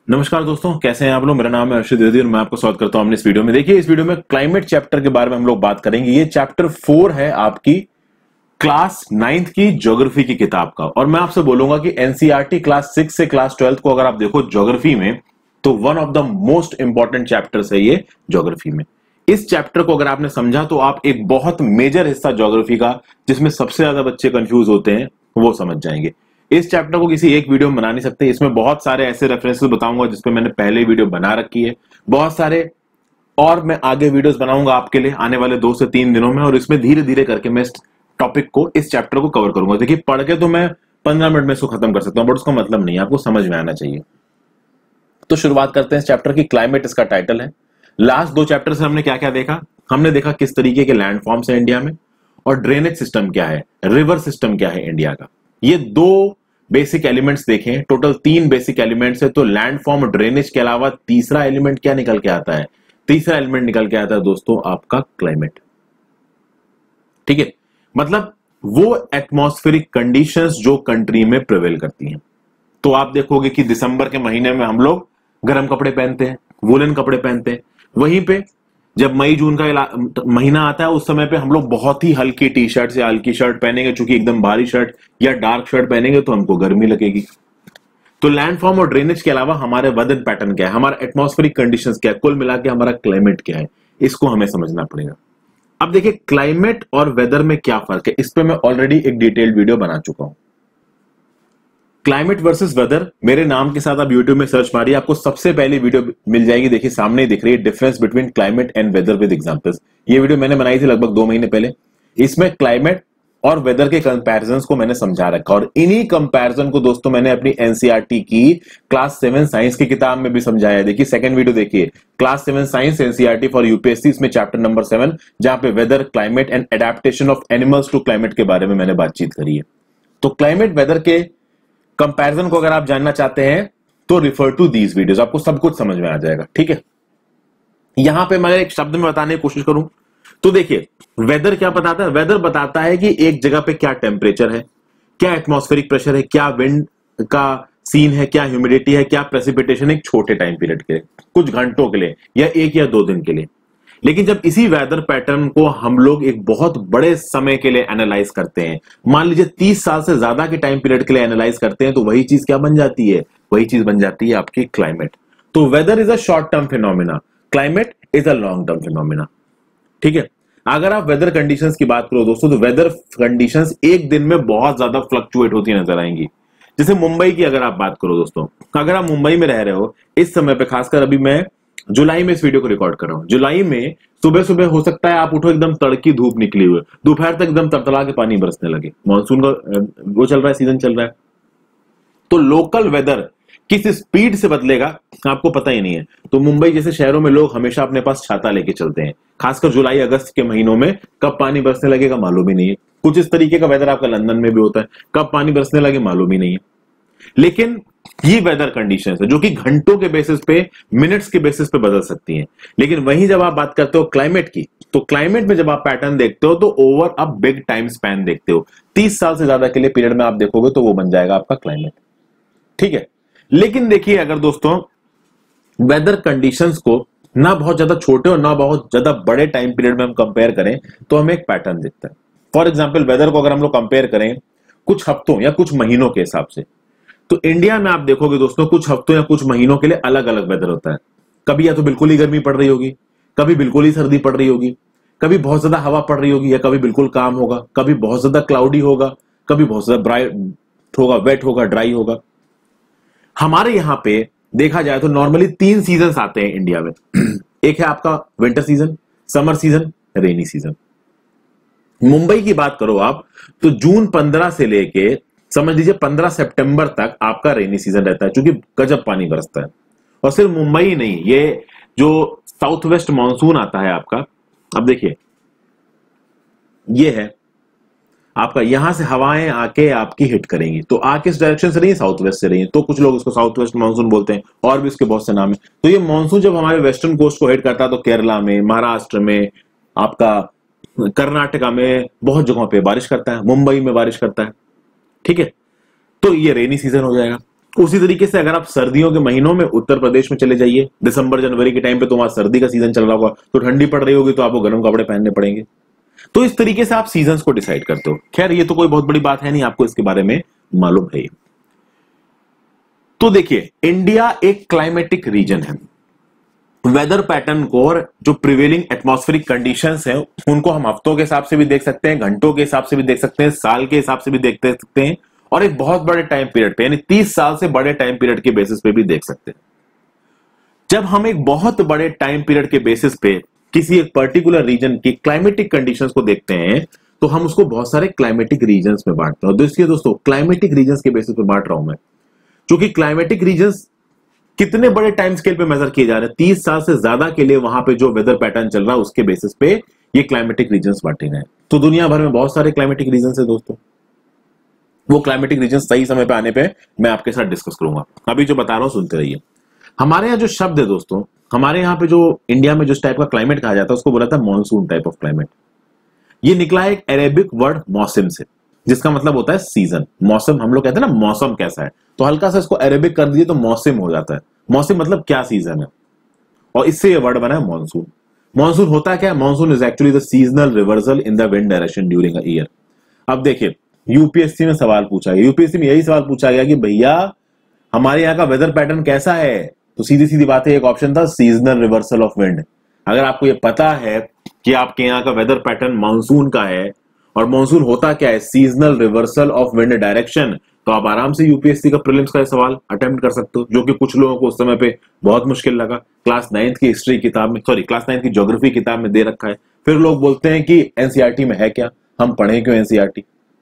नमस्कार दोस्तों, कैसे हैं आप लोग। मेरा नाम है अर्षद द्विवेदी और मैं आपको स्वागत करता हूं अपने इस वीडियो में। देखिए, इस वीडियो में क्लाइमेट चैप्टर के बारे में हम लोग बात करेंगे। ये चैप्टर 4 है आपकी क्लास 9th की ज्योग्राफी की किताब का। और मैं आपसे बोलूंगा कि एनसीईआरटी क्लास 6 से क्लास 12th को अगर आप देखो ज्योग्राफी में, तो one of the most important chapters है ये ज्योग्राफी में। इस चैप्टर को अगर आपने समझा तो आप एक बहुत मेजर हिस्सा ज्योग्राफी का, जिसमें सबसे ज्यादा बच्चे कंफ्यूज होते हैं, वो समझ जाएंगे। इस चैप्टर को किसी एक वीडियो में बना नहीं सकते। इसमें बहुत सारे ऐसे रेफरेंसेस बताऊंगा जिसपे मैंने पहले वीडियो बना रखी है, बहुत सारे और मैं आगे वीडियोस बनाऊंगा आपके लिए आने वाले 2 से 3 दिनों में। और इसमें धीरे धीरे करके मैं इस टॉपिक को, इस चैप्टर को कवर करूंगा। देखिए, पढ़ के तो मैं 15 मिनट में इसको खत्म कर सकता हूं, बट उसका मतलब नहीं है, आपको समझ में आना चाहिए। तो शुरुआत करते हैं इस चैप्टर की। क्लाइमेट इसका टाइटल है। लास्ट 2 चैप्टर से हमने क्या क्या देखा? हमने देखा किस तरीके के लैंडफॉर्म्स है इंडिया में, और ड्रेनेज सिस्टम क्या है, रिवर सिस्टम क्या है इंडिया का। ये 2 बेसिक एलिमेंट्स देखें। टोटल 3 बेसिक एलिमेंट्स है। तो लैंडफॉर्म और ड्रेनेज के अलावा तीसरा एलिमेंट क्या निकल के आता है? तीसरा एलिमेंट निकल के आता है दोस्तों आपका क्लाइमेट। ठीक है, मतलब वो एटमॉस्फेरिक कंडीशंस जो कंट्री में प्रिवेल करती हैं। तो आप देखोगे कि दिसंबर के महीने में हम लोग गर्म कपड़े पहनते हैं, वुलन कपड़े पहनते हैं। वहीं पे जब मई जून का महीना आता है, उस समय पे हम लोग बहुत ही हल्की टी शर्ट या हल्की शर्ट पहनेंगे, चूंकि एकदम भारी शर्ट या डार्क शर्ट पहनेंगे तो हमको गर्मी लगेगी। तो लैंडफॉर्म और ड्रेनेज के अलावा हमारे वेदर पैटर्न क्या है, हमारा एटमॉस्फेरिक कंडीशंस क्या है, कुल मिला के हमारा क्लाइमेट क्या है, इसको हमें समझना पड़ेगा। अब देखिए, क्लाइमेट और वेदर में क्या फर्क है, इस पे मैं ऑलरेडी एक डिटेल्ड वीडियो बना चुका हूं। क्लाइमेट वर्सेस वेदर मेरे नाम के साथ आप यूट्यूब में सर्च मारिए, आपको सबसे पहली वीडियो मिल जाएगी। देखिए, सामने ही दिख रही है, difference between climate and weather with examples. ये वीडियो मैंने बनाई थी लगभग 2 महीने पहले। इसमें क्लाइमेट और वेदर के कंपैरिजंस को मैंने समझा रखा, और इन्हीं कंपैरिजन को दोस्तों मैंने अपनी एनसीईआरटी की क्लास 7 साइंस की किताब में भी समझाया है। देखिए, सेकंड वीडियो देखिए, class 7 science NCERT for UPSC, इसमें चैप्टर नंबर 7, जहां पे weather, climate and adaptation of animals to climate के बारे में मैंने बातचीत करी है। तो क्लाइमेट वेदर के कंपैरिजन को अगर आप जानना चाहते हैं तो रिफर टू दीज वीडियोस, आपको सब कुछ समझ में आ जाएगा। ठीक है, यहां पे मैं एक शब्द में बताने की कोशिश करूं तो देखिए, वेदर क्या बताता है? वेदर बताता है कि एक जगह पे क्या टेम्परेचर है, क्या एटमॉस्फेरिक प्रेशर है, क्या विंड का सीन है, क्या ह्यूमिडिटी है, क्या प्रेसिपिटेशन, एक छोटे टाइम पीरियड के लिए, कुछ घंटों के लिए, या 1 या 2 दिन के लिए। लेकिन जब इसी वेदर पैटर्न को हम लोग एक बहुत बड़े समय के लिए एनालाइज करते हैं, मान लीजिए 30 साल से ज्यादा के टाइम पीरियड के लिए एनालाइज करते हैं, तो वही चीज क्या बन जाती है? वही चीज बन जाती है आपकी क्लाइमेट। तो weather is a short term phenomena, climate is a long term phenomena. ठीक है, अगर आप वेदर कंडीशंस की बात करो दोस्तों, तो वेदर कंडीशंस एक दिन में बहुत ज्यादा फ्लक्चुएट होती नजर आएंगी। जैसे मुंबई की अगर आप बात करो दोस्तों, अगर आप मुंबई में रह रहे हो इस समय पे, खासकर अभी मैं जुलाई में इस वीडियो को रिकॉर्ड कर रहा हूं, जुलाई में सुबह सुबह हो सकता है आप उठो, एकदम तड़की धूप निकली हुई, दोपहर तक एकदम तड़तड़ा के पानी बरसने लगे, मानसून का वो चल रहा है, सीजन चल रहा है। तो लोकल वेदर किस स्पीड से बदलेगा आपको पता ही नहीं है। तो मुंबई जैसे शहरों में लोग हमेशा अपने पास छाता लेके चलते हैं, खासकर जुलाई अगस्त के महीनों में कब पानी बरसने लगेगा मालूम ही नहीं है। कुछ इस तरीके का वेदर आपका लंदन में भी होता है, कब पानी बरसने लगे मालूम ही नहीं है। लेकिन ये वेदर कंडीशंस है जो कि घंटों के बेसिस पे, मिनट्स के बेसिस पे बदल सकती हैं। लेकिन वहीं जब आप बात करते हो क्लाइमेट की, तो क्लाइमेट में जब आप पैटर्न देखते हो तो over a big time span देखते हो, 30 साल से ज्यादा के लिए पीरियड में आप देखोगे तो वो बन जाएगा आपका क्लाइमेट। ठीक है, लेकिन देखिए, अगर दोस्तों वेदर कंडीशंस को ना बहुत ज्यादा छोटे और ना बहुत ज्यादा बड़े टाइम पीरियड में हम कंपेयर करें तो हमें एक पैटर्न दिखता है। फॉर एग्जाम्पल, वेदर को अगर हम लोग कंपेयर करें कुछ हफ्तों या कुछ महीनों के हिसाब से, तो इंडिया में आप देखोगे दोस्तों, कुछ हफ्तों या कुछ महीनों के लिए अलग अलग वेदर होता है। कभी या तो बिल्कुल ही गर्मी पड़ रही होगी, कभी बिल्कुल ही सर्दी पड़ रही होगी, कभी बहुत ज्यादा हवा पड़ रही होगी, या कभी बिल्कुल काम होगा, कभी बहुत ज्यादा क्लाउडी होगा, कभी बहुत ज्यादा ब्राइट होगा, वेट होगा, ड्राई होगा। हमारे यहां पे देखा जाए तो नॉर्मली 3 सीजन आते हैं इंडिया में। एक है आपका winter season, summer season, rainy season. Mumbai की बात करो आप तो जून 15 से लेके समझ लीजिए 15 सितंबर तक आपका रेनी सीजन रहता है, क्योंकि गजब पानी बरसता है। और सिर्फ मुंबई ही नहीं, ये जो साउथ वेस्ट मानसून आता है आपका, अब देखिए ये है आपका, यहां से हवाएं आके आपकी हिट करेंगी, तो आके इस डायरेक्शन से रही है, साउथ वेस्ट से रही है, तो कुछ लोग उसको साउथ वेस्ट मानसून बोलते हैं, और भी इसके बहुत से नाम है। तो ये मानसून जब हमारे वेस्टर्न कोस्ट को हिट करता है तो केरला में, महाराष्ट्र में, आपका कर्नाटका में बहुत जगहों पे बारिश करता है, मुंबई में बारिश करता है। ठीक है, तो ये रेनी सीजन हो जाएगा। उसी तरीके से अगर आप सर्दियों के महीनों में उत्तर प्रदेश में चले जाइए, दिसंबर जनवरी के टाइम पे तो वहां सर्दी का सीजन चल रहा होगा, तो ठंडी पड़ रही होगी तो आपको गर्म कपड़े पहनने पड़ेंगे। तो इस तरीके से आप सीजन्स को डिसाइड करते हो। खैर ये तो कोई बहुत बड़ी बात है नहीं, आपको इसके बारे में मालूम है। तो देखिए, इंडिया एक क्लाइमेटिक रीजन है। वेदर पैटर्न को और जो प्रिवेलिंग एटमॉस्फेरिक कंडीशंस हैं उनको हम हफ्तों के हिसाब से भी देख सकते हैं, घंटों के हिसाब से भी देख सकते हैं, साल के हिसाब से भी देख सकते हैं, और एक बहुत बड़े टाइम पीरियड पे यानी 30 साल से बड़े टाइम पीरियड के बेसिस पे भी देख सकते हैं। जब हम एक बहुत बड़े टाइम पीरियड के बेसिस पे किसी एक पर्टिकुलर रीजन की क्लाइमेटिक कंडीशंस को देखते हैं तो हम उसको बहुत सारे क्लाइमेटिक रीजन्स में बांटते हैं। देखिए दोस्तों, क्लाइमेटिक रीजन्स के बेसिस पे बांट रहा हूं मैं, क्योंकि क्लाइमेटिक रीजन्स कितने बड़े टाइम स्केल पे मेजर किए जा रहे हैं, 30 साल से ज्यादा के लिए वहां पे जो वेदर पैटर्न चल रहा है उसके बेसिस पे ये क्लाइमेटिक रीजन्स बांटे गए। तो दुनिया भर में बहुत सारे क्लाइमेटिक रीजन्स है दोस्तों। वो क्लाइमेटिक रीजन सही समय पे आने पे मैं आपके साथ डिस्कस करूंगा। अभी जो बता रहा हूं सुनते रहिए। हमारे यहाँ जो शब्द है दोस्तों, हमारे यहाँ पे जो इंडिया में जिस टाइप का क्लाइमेट कहा जाता है उसको बोला था मॉनसून टाइप ऑफ क्लाइमेट। ये निकला है एक अरेबिक वर्ड मौसम से, जिसका मतलब होता है सीजन। मौसम हम लोग कहते हैं ना मौसम कैसा है, तो हल्का सा इसको अरेबिक कर दिए तो मौसम हो जाता है। मौसम मतलब क्या सीजन है, और इससे ये वर्ड बना है मॉनसून। मॉनसून होता क्या है? Monsoon is actually the seasonal reversal in the wind direction during a year. अब देखिए, यूपीएससी में सवाल पूछा गया, यूपीएससी में यही सवाल पूछा गया कि भैया हमारे यहाँ का वेदर पैटर्न कैसा है, तो सीधी सीधी बात है, एक ऑप्शन था सीजनल रिवर्सल ऑफ विंड। अगर आपको ये पता है कि आपके यहाँ का वेदर पैटर्न मानसून का है और मानसून होता क्या है, seasonal reversal of wind direction, तो आप आराम से यूपीएससी का प्रीलिम्स का सवाल अटेम्प्ट कर सकते हो, जो कि कुछ लोगों को उस समय पे बहुत मुश्किल लगा। क्लास 9th की हिस्ट्री किताब में, सॉरी क्लास 9th की ज्योग्राफी किताब में दे रखा है। फिर लोग बोलते हैं कि एनसीईआरटी में है क्या, हम पढ़े क्यों एनसीईआरटी।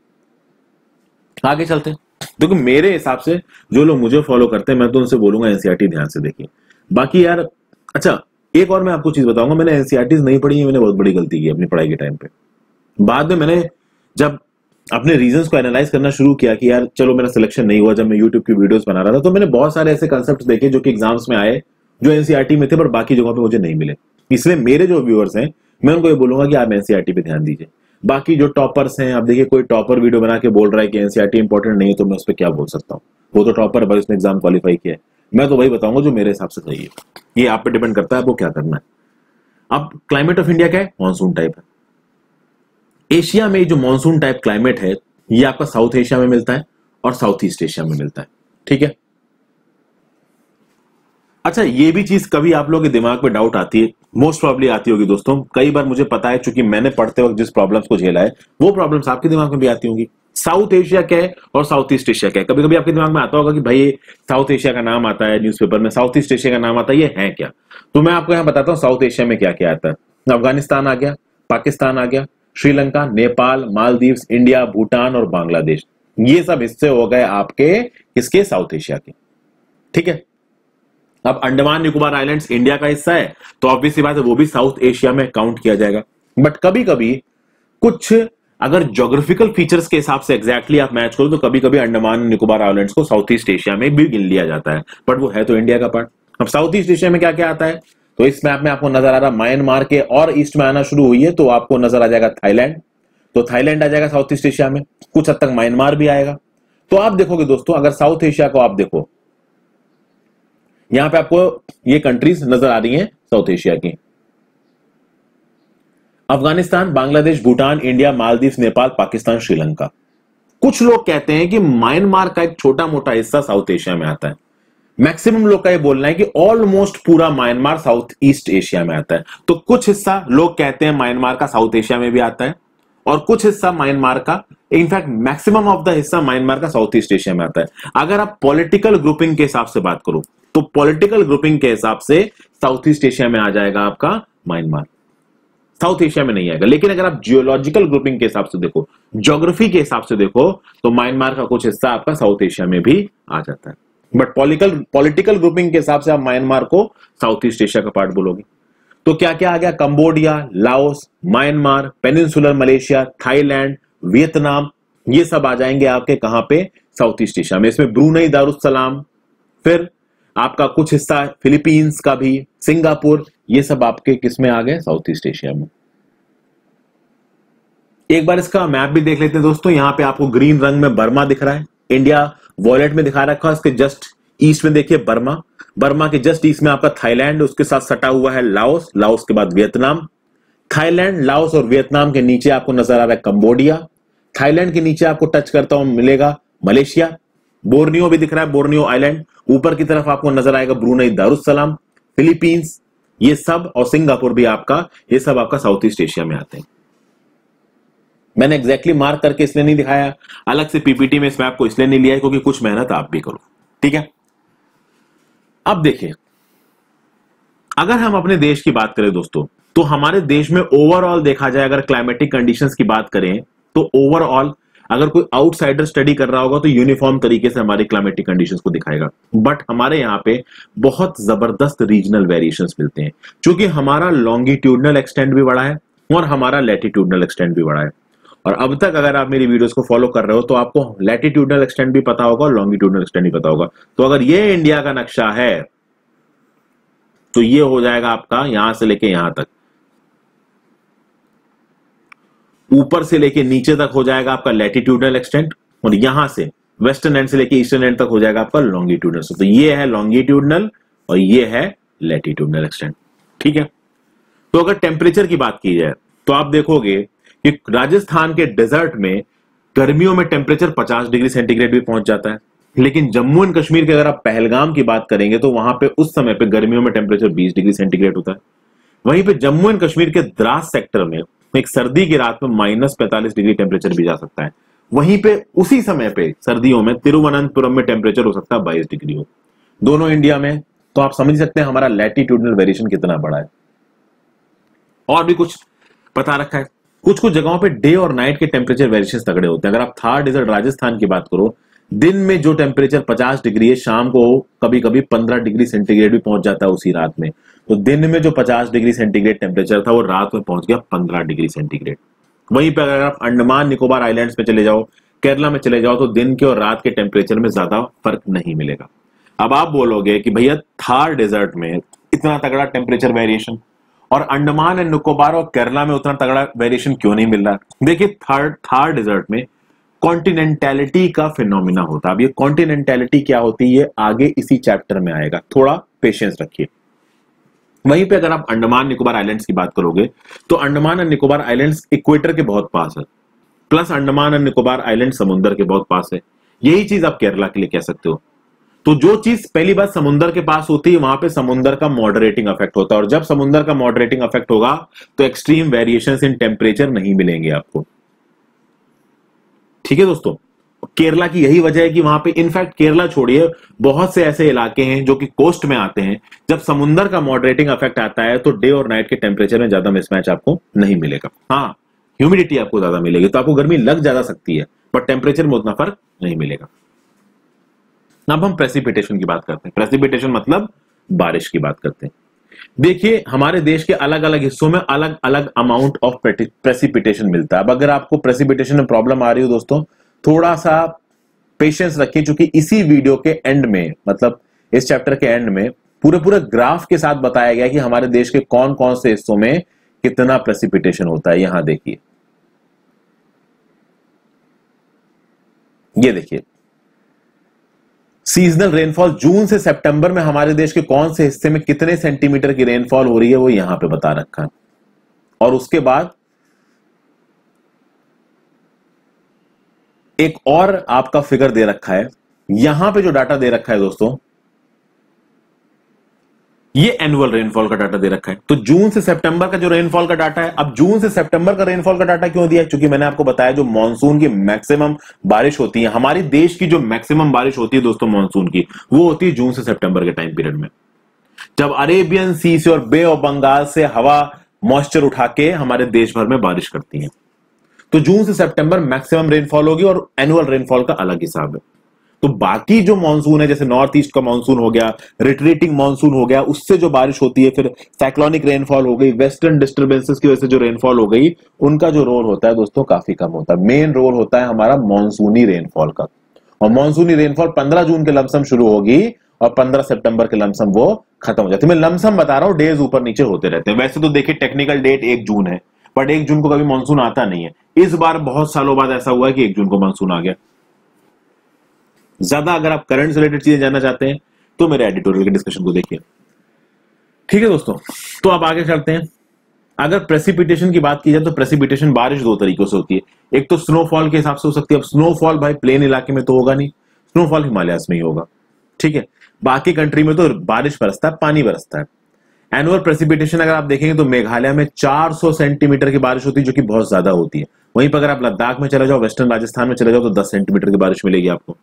आगे चलते हैं। देखो मेरे हिसाब से जो लोग मुझे फॉलो करते हैं मैं तो उनसे बोलूंगा एनसीईआरटी ध्यान से देखिए। बाकी यार अच्छा, एक और मैं आपको चीज बताऊंगा, मैंने एनसीईआरटी नहीं पढ़ी है, मैंने बहुत बड़ी गलती की अपनी पढ़ाई के टाइम पे। बाद में मैंने जब अपने रीजंस को एनालाइज करना शुरू किया कि यार चलो मेरा सिलेक्शन नहीं हुआ, जब मैं यूट्यूब की वीडियोस बना रहा था तो मैंने बहुत सारे ऐसे कंसेप्ट देखे जो कि एग्जाम्स में आए, जो एनसीईआरटी में थे पर बाकी जगहों पे मुझे नहीं मिले। इसलिए मेरे जो व्यूअर्स हैं मैं उनको ये बोलूंगा कि आप एनसीईआरटी पे ध्यान दीजिए। बाकी जो टॉपर्स हैं, आप देखिए कोई टॉपर वीडियो बना के बोल रहा है कि एनसीईआरटी इंपॉर्टेंट नहीं है, तो मैं उस पर क्या बोल सकता हूँ, वो तो टॉपर भाई, उसने एग्जाम क्वालिफाई किया है। मैं तो वही बताऊंगा जो मेरे हिसाब से सही है, ये आप पे डिपेंड करता है आपको क्या करना है। अब क्लाइमेट ऑफ इंडिया क्या है? मानसून टाइप है। एशिया में जो मानसून टाइप क्लाइमेट है ये आपका साउथ एशिया में मिलता है और साउथ ईस्ट एशिया में मिलता है, ठीक है। अच्छा, ये भी चीज कभी आप लोगों के दिमाग में डाउट आती है, मोस्ट प्रॉब्ली आती होगी दोस्तों, कई बार मुझे पता है क्योंकि मैंने पढ़ते वक्त जिस प्रॉब्लम्स को झेला है वो प्रॉब्लम्स आपके दिमाग में भी आती होंगी। साउथ एशिया क्या है और साउथ ईस्ट एशिया क्या है? कभी कभी आपके दिमाग में आता होगा कि भाई साउथ एशिया का नाम आता है न्यूज़पेपर में, साउथ ईस्ट एशिया का नाम आता है, ये है क्या? तो मैं आपको यहां बताता हूं साउथ एशिया में क्या क्या आता है। अफगानिस्तान आ गया, पाकिस्तान आ गया, श्रीलंका, नेपाल, मालदीव्स, इंडिया, भूटान और बांग्लादेश, ये सब हिस्से हो गए आपके किसके? साउथ एशिया के, ठीक है। अब अंडमान निकोबार आइलैंड्स इंडिया का हिस्सा है तो ऑब्वियसली बात है वो भी साउथ एशिया में काउंट किया जाएगा। बट कभी कभी कुछ अगर ज्योग्राफिकल फीचर्स के हिसाब से एग्जैक्टली आप मैच करो तो कभी कभी अंडमान निकोबार आइलैंड्स को साउथ ईस्ट एशिया में भी गिन लिया जाता है, बट वो है तो इंडिया का पार्ट। अब साउथ ईस्ट एशिया में क्या क्या आता है, तो इस मैप में आपको नजर आ रहा है म्यांमार के और ईस्ट में आना शुरू हुई है तो आपको नजर आ जाएगा थाईलैंड, तो थाईलैंड आ जाएगा साउथ ईस्ट एशिया में, कुछ हद तक म्यांमार भी आएगा। तो आप देखोगे दोस्तों, अगर साउथ एशिया को आप देखो, यहां पे आपको ये कंट्रीज नजर आ रही हैं साउथ एशिया की, अफगानिस्तान, बांग्लादेश, भूटान, इंडिया, मालदीव, नेपाल, पाकिस्तान, श्रीलंका। कुछ लोग कहते हैं कि म्यांमार का एक छोटा मोटा हिस्सा साउथ एशिया में आता है। मैक्सिमम लोग का ये बोलना है कि ऑलमोस्ट पूरा म्यांमार साउथ ईस्ट एशिया में आता है। तो कुछ हिस्सा लोग कहते हैं म्यांमार का साउथ एशिया में भी आता है और कुछ हिस्सा म्यांमार का, इनफैक्ट मैक्सिमम ऑफ द हिस्सा म्यांमार का साउथ ईस्ट एशिया में आता है। अगर आप पॉलिटिकल ग्रुपिंग के हिसाब से बात करो तो पॉलिटिकल ग्रुपिंग के हिसाब से साउथ ईस्ट एशिया में आ जाएगा आपका म्यांमार, साउथ एशिया में नहीं आएगा। लेकिन अगर आप जियोलॉजिकल ग्रुपिंग के हिसाब से देखो, ज्योग्राफी के हिसाब से देखो, तो म्यांमार का कुछ हिस्सा आपका साउथ एशिया में भी आ जाता है। बट पॉलिटिकल ग्रुपिंग के हिसाब से आप म्यांमार को साउथ ईस्ट एशिया का पार्ट बोलोगे। तो क्या क्या आ गया? Cambodia, Laos, Myanmar, peninsular Malaysia, Thailand, Vietnam, ये सब आ जाएंगे आपके कहां पे? साउथ ईस्ट एशिया में। इसमें ब्रूनई दारुस्सलाम, फिर आपका कुछ हिस्सा फिलीपींस का भी, सिंगापुर, ये सब आपके किस में आ गए? साउथ ईस्ट एशिया में। एक बार इसका मैप भी देख लेते हैं दोस्तों। यहां पे आपको ग्रीन रंग में बर्मा दिख रहा है, इंडिया वॉलेट में दिखा रखा है, इसके जस्ट ईस्ट में देखिए बर्मा, बर्मा के जस्ट ईस्ट में आपका थाईलैंड, उसके साथ सटा हुआ है लाओस, लाओस के बाद वियतनाम, थाईलैंड, लाओस और वियतनाम के नीचे आपको नजर आ रहा है कंबोडिया, थाईलैंड के नीचे आपको टच करता हुआ मिलेगा मलेशिया, बोर्नियो भी दिख रहा है, बोर्नियो आइलैंड, ऊपर की तरफ आपको नजर आएगा ब्रूनेई दारुस्सलाम, फिलीपींस, ये सब, और सिंगापुर भी आपका, ये सब आपका साउथ ईस्ट एशिया में आते हैं। मैंने एग्जैक्टली मार्क करके इसलिए नहीं दिखाया, अलग से पीपीटी में इस मैप को इसलिए नहीं लिया है क्योंकि कुछ मेहनत आप भी करो, ठीक है। अब देखिए, अगर हम अपने देश की बात करें दोस्तों, तो हमारे देश में ओवरऑल देखा जाए, अगर क्लाइमेटिक कंडीशंस की बात करें तो ओवरऑल अगर कोई आउटसाइडर स्टडी कर रहा होगा तो यूनिफॉर्म तरीके से हमारी क्लाइमेटिक कंडीशंस को दिखाएगा, बट हमारे यहाँ पे बहुत जबरदस्त रीजनल वेरिएशंस मिलते हैं, क्योंकि हमारा लॉन्गिट्यूडनल एक्सटेंड भी बड़ा है और हमारा लैटिट्यूडनल एक्सटेंड भी बड़ा है। और अब तक अगर आप मेरी वीडियोस को फॉलो कर रहे हो तो आपको लैटिट्यूडनल एक्सटेंड भी पता होगा और लॉन्गिट्यूडनल एक्सटेंड भी पता होगा। तो अगर ये इंडिया का नक्शा है तो ये हो जाएगा आपका यहां से लेके यहां तक, ऊपर से लेके नीचे तक हो जाएगा आपका लैटिट्यूडनल एक्सटेंट, और यहां से वेस्टर्न एंड से लेके ईस्टर्न एंड तक हो जाएगा आपका लॉन्गिट्यूडनल। तो ये है लॉन्गिट्यूडनल और ये है लैटिट्यूडनल एक्सटेंट, ठीक है। तो अगर टेम्परेचर की बात की जाए तो आप देखोगे कि राजस्थान के डेजर्ट में गर्मियों में टेम्परेचर 50 डिग्री सेंटीग्रेड भी पहुंच जाता है, लेकिन जम्मू एंड कश्मीर के अगर आप पहलगाम की बात करेंगे तो वहां पे उस समय पे गर्मियों में टेम्परेचर 20 डिग्री सेंटीग्रेड होता है। वहीं पे जम्मू एंड कश्मीर के द्रास सेक्टर में एक सर्दी की रात में -45 डिग्री टेम्परेचर भी जा सकता है। वहीं पे उसी समय पे सर्दियों में तिरुवनंतपुरम में टेम्परेचर हो सकता है 22 डिग्री हो, दोनों इंडिया में। तो आप समझ सकते हैं हमारा लैटिट्यूडनल वेरिएशन कितना बड़ा है। और भी कुछ बता रखा है, कुछ कुछ जगहों पे डे और नाइट के टेम्परेचर वेरिएशन तगड़े होते हैं। अगर आप थार डेजर्ट राजस्थान की बात करो, दिन में जो टेम्परेचर 50 डिग्री है, शाम को कभी कभी 15 डिग्री सेंटीग्रेड भी पहुंच जाता है उसी रात में। तो दिन में जो 50 डिग्री सेंटीग्रेड टेम्परेचर था वो रात में पहुंच गया 15 डिग्री सेंटीग्रेड। वहीं पर अगर आप अंडमान निकोबार आइलैंड्स में चले जाओ, केरला में चले जाओ, तो दिन के और रात के टेम्परेचर में ज्यादा फर्क नहीं मिलेगा। अब आप बोलोगे कि भैया थार डेजर्ट में इतना तगड़ा टेम्परेचर वेरिएशन और अंडमान एंड निकोबार और केरला में उतना तगड़ा वेरिएशन क्यों नहीं मिल रहा? देखिए, थार डेजर्ट में कॉन्टिनेंटैलिटी का फिनोमिना होता है। अब ये कॉन्टिनेंटैलिटी क्या होती है ये आगे इसी चैप्टर में आएगा, थोड़ा पेशेंस रखिए। वहीं पे अगर आप अंडमान निकोबार आइलैंड्स की बात करोगे तो Andaman and Nicobar islands equator के बहुत पास है, plus Andaman and Nicobar island समुद्र के बहुत पास है। यही चीज आप केरला के लिए कह सकते हो। तो जो चीज पहली बात समुद्र के पास होती है वहां पे समुद्र का मॉडरेटिंग इफेक्ट होता है, और जब समुद्र का मॉडरेटिंग इफेक्ट होगा तो एक्सट्रीम वेरिएशंस इन टेम्परेचर नहीं मिलेंगे आपको, ठीक है दोस्तों। केरला की यही वजह है कि वहां पे इनफैक्ट केरला छोड़िए, बहुत से ऐसे इलाके हैं जो कि कोस्ट में आते हैं, जब समुद्र का मॉडरेटिंग इफेक्ट आता है तो डे और नाइट के टेम्परेचर में ज्यादा मिसमैच आपको नहीं मिलेगा। हाँ, ह्यूमिडिटी आपको ज्यादा मिलेगी तो आपको गर्मी लग ज्यादा सकती है, बट टेम्परेचर में उतना फर्क नहीं मिलेगा। अब हम प्रेसिपिटेशन की बात करते हैं। प्रेसिपिटेशन मतलब बारिश की बात करते हैं। देखिए, हमारे देश के अलग अलग हिस्सों में अलग अलग अमाउंट ऑफ प्रेसिपिटेशन मिलता है। अब अगर आपको प्रेसिपिटेशन में प्रॉब्लम आ रही हो दोस्तों, थोड़ा सा पेशेंस रखिए, क्योंकि इसी वीडियो के एंड में, मतलब इस चैप्टर के एंड में पूरे ग्राफ के साथ बताया गया कि हमारे देश के कौन कौन से हिस्सों में कितना प्रेसिपिटेशन होता है। यहां देखिए, ये देखिए सीजनल रेनफॉल जून से सितंबर में हमारे देश के कौन से हिस्से में कितने सेंटीमीटर की रेनफॉल हो रही है वो यहां पे बता रखा है। और उसके बाद एक और आपका फिगर दे रखा है, यहां पे जो डाटा दे रखा है दोस्तों, ये एनुअल रेनफॉल का डाटा दे रखा है। तो जून से सितंबर का जो रेनफॉल का डाटा है, अब जून से सितंबर का रेनफॉल का डाटा क्यों दिया है? क्योंकि मैंने आपको बताया जो मॉनसून की मैक्सिमम बारिश होती है, हमारे देश की जो मैक्सिमम बारिश होती है दोस्तों मॉनसून की, वो होती है जून से सितंबर के टाइम पीरियड में, जब अरेबियन सी से और बे ऑफ बंगाल से हवा मॉइस्चर उठा के हमारे देश भर में बारिश करती है। तो जून से सितंबर मैक्सिमम रेनफॉल होगी और एनुअल रेनफॉल का अलग हिसाब है। तो बाकी जो मानसून है, जैसे नॉर्थ ईस्ट का मानसून हो गया, रिट्रीटिंग मानसून हो गया, उससे जो बारिश होती है, फिर साइक्लोनिक रेनफॉल हो गई, वेस्टर्न डिस्टर्बेंसेस की वजह से जो रेनफॉल हो गई, उनका जो रोल होता है दोस्तों काफी कम होता है। मेन रोल होता है हमारा मानसूनी रेनफॉल का, और मानसूनी रेनफॉल 15 जून के लमसम शुरू होगी और 15 सितंबर के लमसम वो खत्म हो जाती है। मैं लमसम बता रहा हूं, डेज ऊपर नीचे होते रहते हैं। वैसे तो देखिए टेक्निकल डेट 1 जून है, बट 1 जून को कभी मानसून आता नहीं है। इस बार बहुत सालों बाद ऐसा हुआ है कि 1 जून को मानसून आ गया। ज्यादा अगर आप करंट से रिलेटेड चीजें जानना चाहते हैं तो मेरे एडिटोरियल के डिस्कशन को देखिए। ठीक है दोस्तों, तो अब आगे चलते हैं। अगर प्रेसिपिटेशन की बात की जाए तो प्रेसिपिटेशन बारिश दो तरीकों से होती है, एक तो स्नोफॉल के हिसाब से हो सकती है। अब स्नोफॉल भाई प्लेन इलाके में तो होगा नहीं, स्नोफॉल हिमालयास में ही होगा। ठीक है, बाकी कंट्री में तो बारिश बरसता है, पानी बरसता है। एनुअल प्रेसिपिटेशन अगर आप देखेंगे तो मेघालय में 400 सेंटीमीटर की बारिश होती है, जो कि बहुत ज्यादा होती है। वहीं पर अगर आप लद्दाख में चले जाओ, वेस्टर्न राजस्थान में चले जाओ, तो 10 सेंटीमीटर की बारिश मिलेगी आपको।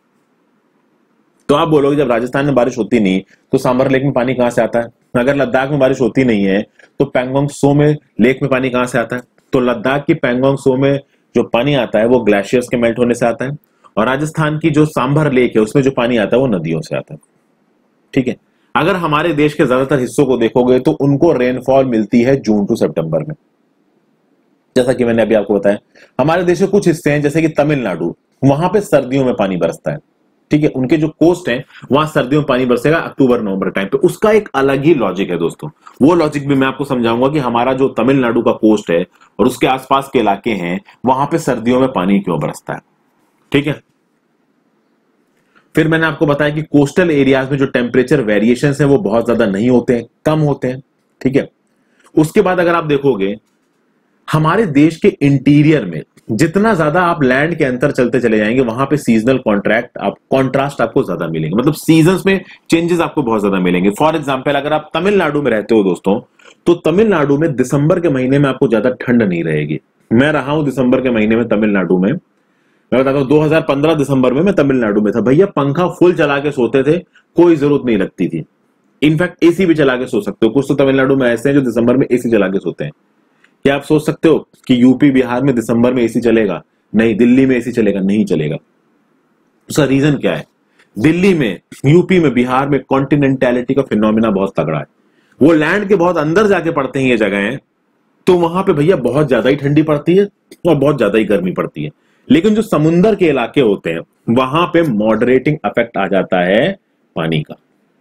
तो आप बोलोगे जब राजस्थान में बारिश होती नहीं तो सांबर लेक में पानी कहां से आता है? अगर लद्दाख में बारिश होती नहीं है तो पैंगोंग सो में लेक में पानी कहां से आता है? तो लद्दाख की पैंगोंग सो में जो पानी आता है वो ग्लेशियर्स के मेल्ट होने से आता है, और राजस्थान की जो सांभर लेक है उसमें जो पानी आता है वो नदियों से आता है। ठीक है, अगर हमारे देश के ज्यादातर हिस्सों को देखोगे तो उनको रेनफॉल मिलती है जून टू सितंबर में। जैसा कि मैंने अभी आपको बताया, हमारे देश के कुछ हिस्से हैं जैसे कि तमिलनाडु, वहां पे सर्दियों में पानी बरसता है। ठीक है, उनके जो कोस्ट है वहां सर्दियों में पानी बरसेगा अक्टूबर नवंबर टाइम पे। उसका एक अलग ही लॉजिक है दोस्तों, वो लॉजिक भी मैं आपको समझाऊंगा कि हमारा जो तमिलनाडु का कोस्ट है और उसके आसपास के इलाके हैं वहां पे सर्दियों में पानी क्यों बरसता है। ठीक है, फिर मैंने आपको बताया कि कोस्टल एरियाज में जो टेम्परेचर वेरिएशंस हैं वो बहुत ज्यादा नहीं होते हैं, कम होते हैं। ठीक है, उसके बाद अगर आप देखोगे हमारे देश के इंटीरियर में जितना ज्यादा आप लैंड के अंदर चलते चले जाएंगे वहां पे सीजनल कॉन्ट्रास्ट आपको ज्यादा मिलेंगे, मतलब सीजन्स में चेंजेस आपको बहुत ज्यादा मिलेंगे। फॉर एग्जांपल अगर आप तमिलनाडु में रहते हो दोस्तों, तो तमिलनाडु में दिसंबर के महीने में आपको ज्यादा ठंड नहीं रहेगी। मैं रहा हूं दिसंबर के महीने में तमिलनाडु में, मैं बताता हूं 2015 दिसंबर में मैं तमिलनाडु में था। भैया पंखा फुल चला के सोते थे, कोई जरूरत नहीं लगती थी। इनफैक्ट एसी भी चला के सो सकते हो, कुछ तो तमिलनाडु में ऐसे हैं जो दिसंबर में एसी चला के सोते हैं। क्या आप सोच सकते हो कि यूपी बिहार में दिसंबर में एसी चलेगा? नहीं। दिल्ली में एसी चलेगा? नहीं चलेगा। उसका रीजन क्या है? दिल्ली में, यूपी में, बिहार में कॉन्टिनेंटैलिटी का फिनोमिना बहुत तगड़ा है। वो लैंड के बहुत अंदर जाके पड़ते हैं ये जगह है, तो वहां पे भैया बहुत ज्यादा ही ठंडी पड़ती है और बहुत ज्यादा ही गर्मी पड़ती है। लेकिन जो समुंदर के इलाके होते हैं वहां पे मॉडरेटिंग इफेक्ट आ जाता है पानी का।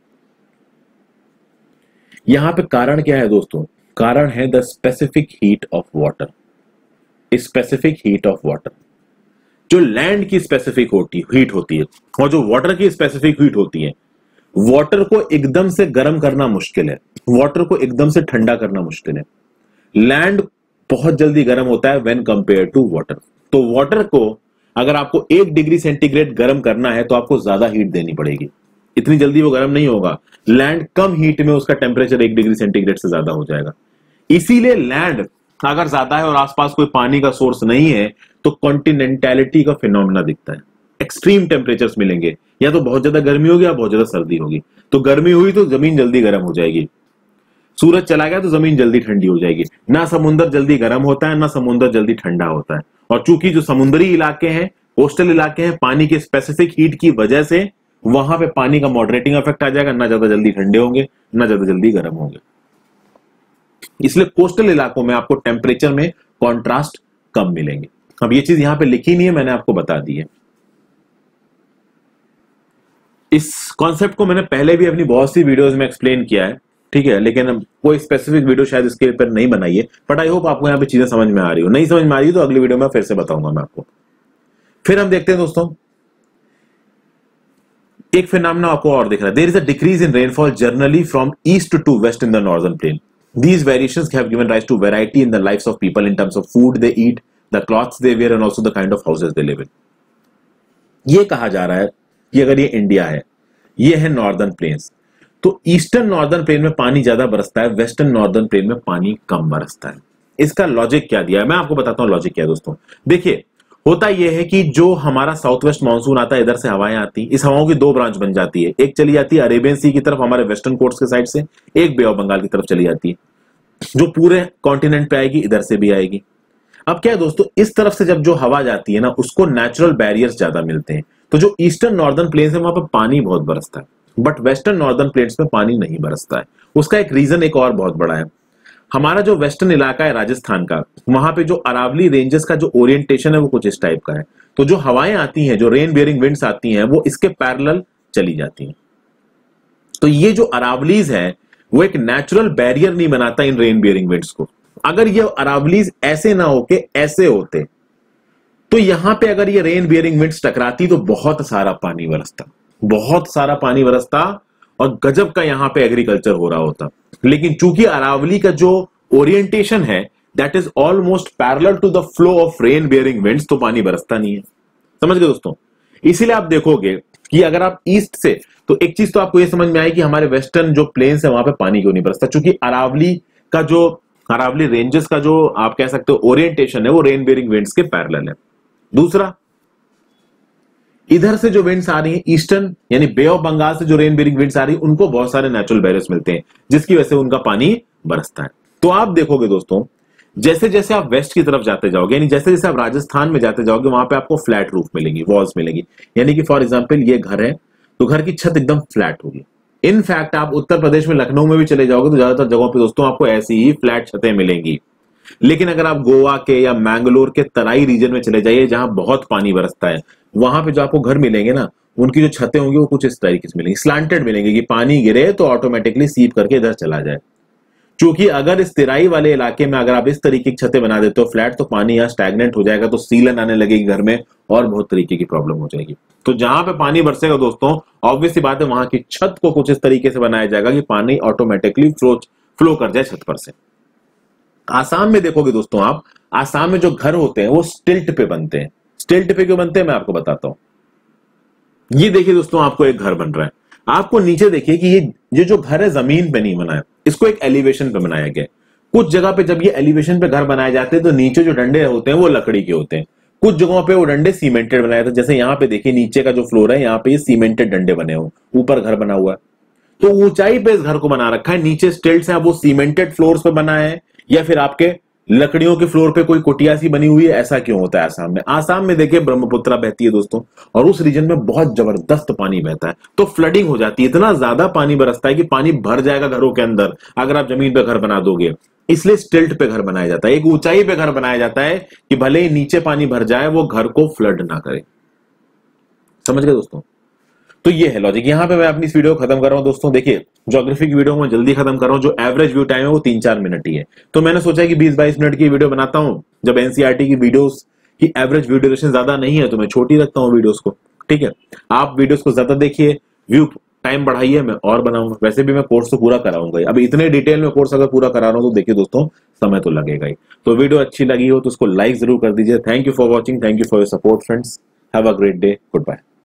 यहां पे कारण क्या है दोस्तों? कारण है the specific heat of water. Specific heat of water, जो लैंड की स्पेसिफिक हीट होती है और जो वाटर की स्पेसिफिक हीट होती है। वाटर को एकदम से गर्म करना मुश्किल है, वाटर को एकदम से ठंडा करना मुश्किल है। लैंड बहुत जल्दी गर्म होता है व्हेन कंपेयर टू वाटर। तो वाटर को अगर आपको 1 डिग्री सेंटीग्रेड गर्म करना है तो आपको ज्यादा हीट देनी पड़ेगी, इतनी जल्दी वो गर्म नहीं होगा। लैंड कम हीट में उसका टेम्परेचर 1 डिग्री सेंटीग्रेड से ज्यादा हो जाएगा। इसीलिए लैंड अगर ज्यादा है और आसपास कोई पानी का सोर्स नहीं है तो कॉन्टिनेंटैलिटी का फिनोमेना दिखता है। एक्सट्रीम टेम्परेचर्स मिलेंगे, या तो बहुत ज्यादा गर्मी होगी या बहुत ज्यादा सर्दी होगी। तो गर्मी हुई तो जमीन जल्दी गर्म हो जाएगी, सूरज चला गया तो जमीन जल्दी ठंडी हो जाएगी। ना समुद्र जल्दी गर्म होता है, ना समुद्र जल्दी ठंडा होता है। और चूंकि जो समुद्री इलाके हैं, कोस्टल इलाके हैं, पानी के स्पेसिफिक हीट की वजह से वहां पे पानी का मॉडरेटिंग इफेक्ट आ जाएगा। ना ज्यादा जल्दी ठंडे होंगे, ना ज्यादा जल्दी गर्म होंगे। इसलिए कोस्टल इलाकों में आपको टेम्परेचर में कॉन्ट्रास्ट कम मिलेंगे। अब ये चीज यहां पे लिखी नहीं है, मैंने आपको बता दी है। इस कॉन्सेप्ट को मैंने पहले भी अपनी बहुत सी वीडियोस में एक्सप्लेन किया है, ठीक है, लेकिन कोई स्पेसिफिक वीडियो शायद इसके ऊपर नहीं बनाई है। बट आई होप आपको यहाँ पे चीजें समझ में आ रही हो। नहीं समझ में आ रही तो अगली वीडियो में फिर से बताऊंगा मैं आपको। फिर हम देखते हैं दोस्तों, एक फिनोमेना आपको और दिख रहा है। There is a decrease in rainfall generally from east to west in the northern plain. These variations have given rise to variety in the lives of people in terms of food they eat, the clothes they wear and also the kind of houses they live in. ये कहा जा रहा है कि अगर ये India है, ये है नॉर्दर्न प्लेन्स, तो ईस्टर्न नॉर्दर्न प्लेन में पानी ज्यादा बरसता है, वेस्टर्न नॉर्दर्न प्लेन में पानी कम बरसता है। इसका लॉजिक क्या दिया है मैं आपको बताता हूं। लॉजिक क्या है दोस्तों, देखिए होता यह है कि जो हमारा साउथ वेस्ट मानसून आता है, इधर से हवाएं आती, इस हवाओं की 2 ब्रांच बन जाती है। एक चली जाती है अरेबियन सी की तरफ हमारे वेस्टर्न कोर्ट्स के साइड से, एक बे ऑफ बंगाल की तरफ चली जाती है, जो पूरे कॉन्टिनेंट पे आएगी, इधर से भी आएगी। अब क्या है दोस्तों, इस तरफ से जब जो हवा जाती है ना, उसको नेचुरल बैरियर्स ज्यादा मिलते हैं। तो जो ईस्टर्न नॉर्दर्न प्लेन्स है वहां पर पानी बहुत बरसता है, बट वेस्टर्न नॉर्दर्न प्लेन्स में पानी नहीं बरसता है। उसका एक रीजन एक और बहुत बड़ा है। हमारा जो वेस्टर्न इलाका है राजस्थान का, वहां पे जो अरावली रेंजेस का जो ओरिएंटेशन है वो कुछ इस टाइप का है। तो जो हवाएं आती हैं, जो रेन बियरिंग विंड्स आती हैं, वो इसके पैरेलल चली जाती हैं। तो ये जो अरावलीज है वो एक नेचुरल बैरियर नहीं बनाता इन रेन बियरिंग विंड्स को। अगर ये अरावलीज ऐसे ना होके ऐसे होते तो यहां पे अगर ये रेन बियरिंग विंड्स टकराती तो बहुत सारा पानी बरसता, बहुत सारा पानी बरसता और गजब का यहां पे एग्रीकल्चर हो रहा होता। लेकिन चूंकि अरावली का जो ओरिएंटेशन है that is almost parallel to the flow of rain bearing winds, तो पानी बरसता नहीं है। समझ गए दोस्तों? इसीलिए आप देखोगे कि अगर आप ईस्ट से, तो एक चीज तो आपको यह समझ में आई कि हमारे वेस्टर्न जो प्लेन्स है वहां पे पानी क्यों नहीं बरसता, क्योंकि अरावली रेंजेस का जो आप कह सकते हो ओरिएंटेशन है वो रेन बियरिंग विंड्स के पैरेलल है। दूसरा, इधर से जो विंड्स आ रही है ईस्टर्न यानी बे ऑफ बंगाल से जो रेन बियरिंग विंड्स आ रही है उनको बहुत सारे नेचुरल बैरियर्स मिलते हैं जिसकी वजह से उनका पानी बरसता है। तो आप देखोगे दोस्तों, जैसे जैसे आप वेस्ट की तरफ जाते जाओगे, यानी जैसे जैसे आप राजस्थान में जाते जाओगे, वहां पे आपको फ्लैट रूफ मिलेंगी, वॉल्स मिलेंगी। यानी कि फॉर एग्जांपल ये घर है तो घर की छत एकदम फ्लैट होगी। इनफैक्ट आप उत्तर प्रदेश में लखनऊ में भी चले जाओगे तो ज्यादातर जगहों पे दोस्तों आपको ऐसी ही फ्लैट छतें मिलेंगी। लेकिन अगर आप गोवा के या मैंगलोर के तराई रीजन में चले जाइए जहां बहुत पानी बरसता है, वहां पे जो आपको घर मिलेंगे ना, उनकी जो छतें होंगी वो कुछ इस तरीके से मिलेंगी, स्लांटेड मिलेंगी कि पानी गिरे तो ऑटोमेटिकली सीप करके इधर चला जाए। क्योंकि अगर इस तिराई वाले इलाके में अगर आप इस तरीके की छतें बना देते हो फ्लैट, तो पानी यहाँ स्टैग्नेंट हो जाएगा, तो सीलन आने लगेगी घर में और बहुत तरीके की प्रॉब्लम हो जाएगी। तो जहां पे पानी बरसेगा दोस्तों, ऑब्वियस सी बात है वहां की छत को कुछ इस तरीके से बनाया जाएगा कि पानी ऑटोमेटिकली फ्लो कर जाए छत पर से। आसाम में देखोगे दोस्तों आप, आसाम में जो घर होते हैं वो स्टिल्ट पे बनते हैं। स्टिल्ट पे क्यों बनते हैं मैं आपको बताता हूं। ये देखिए दोस्तों, आपको एक घर बन रहा है, आपको नीचे देखिए कि ये जो घर है जमीन पे नहीं बना है, इसको एक एलिवेशन पे बनाया गया है। कुछ जगह पे जब ये एलिवेशन पे घर बनाए जाते हैं तो नीचे जो डंडे होते हैं वो लकड़ी के होते हैं, कुछ जगहों पे वो डंडे सीमेंटेड बनाए थे। जैसे यहाँ पे देखिए नीचे का जो फ्लोर है यहाँ पे ये सीमेंटेड डंडे बने हुए, ऊपर घर बना हुआ है। तो ऊंचाई पे इस घर को बना रखा है, नीचे स्टिल्ट्स हैं, वो सीमेंटेड फ्लोर्स पे बना है या फिर आपके लकड़ियों के फ्लोर पे कोई कुटिया सी बनी हुई है। ऐसा क्यों होता है आसाम में? आसाम में देखिए ब्रह्मपुत्रा बहती है दोस्तों, और उस रीजन में बहुत जबरदस्त पानी बहता है, तो फ्लडिंग हो जाती है, इतना ज्यादा पानी बरसता है कि पानी भर जाएगा घरों के अंदर अगर आप जमीन पे घर बना दोगे। इसलिए स्टिल्ट पे घर बनाया जाता है, एक ऊंचाई पे घर बनाया जाता है कि भले ही नीचे पानी भर जाए वो घर को फ्लड ना करे। समझ गए दोस्तों? तो ये है लॉजिक। यहां पे मैं अपनी इस वीडियो को खत्म कर रहा हूं दोस्तों। देखिए ज्योग्राफी की वीडियो मैं जल्दी खत्म कर रहा हूं, जो एवरेज व्यू टाइम है वो 3-4 मिनट ही है, तो मैंने सोचा कि 20-22 मिनट की वीडियो बनाता हूं। जब एनसीईआरटी की वीडियोस की एवरेज व्यू ड्यूरेशन ज्यादा नहीं है तो मैं छोटी रखता हूं वीडियोस को। ठीक है, आप वीडियोस को ज्यादा देखिए, व्यू टाइम बढ़ाइए, मैं और बनाऊंगा। वैसे भी मैं कोर्स तो पूरा कराऊंगा ही, अभी इतने डिटेल में कोर्स अगर पूरा करा रहा हूं तो देखिए दोस्तों समय तो लगेगा ही। तो वीडियो अच्छी लगी हो तो उसको लाइक जरूर कर दीजिए। Thank you for watching, thank you for your support friends, have a great day, good bye.